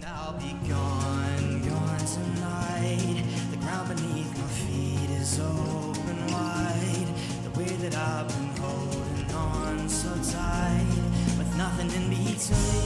I'll be gone, gone tonight. The ground beneath my feet is open wide. The way that I've been holding on so tight, with nothing in between.